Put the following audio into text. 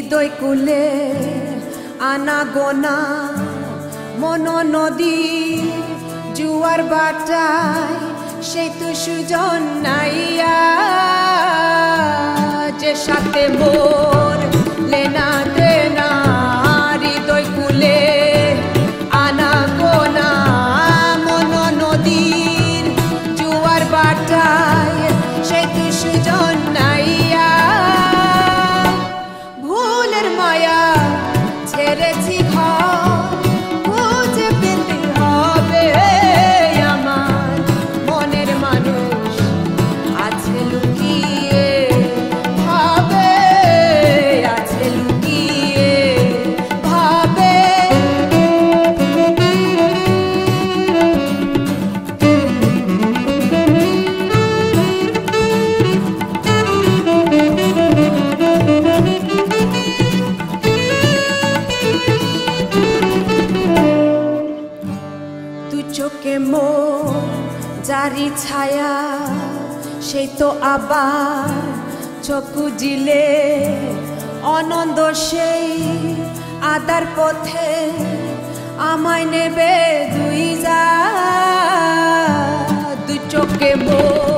হৃদয় কুলে আনা গোনা মন নদী জুয়ার বাটায় সেই তো সুজন নাইয়া যে সাথে মোর লেনা দেনা হৃদয় কুলে আনা গোনা মন নদীর জুয়ার বাটায় সেই তো সুজন নাইয়া ভুলের মায়া ছেড়েছি ঘর খুঁজে পেতে হবে আমার মনের মানুষ আছে লুকিয়ে ভাবে আছে লুকিয়ে ভাবে চোখে মোর জারি ছায়া সেই তো আবার চকু জিলে অনন্দ সেই আদার পথে আমায় নেবে দুই চোখে মোর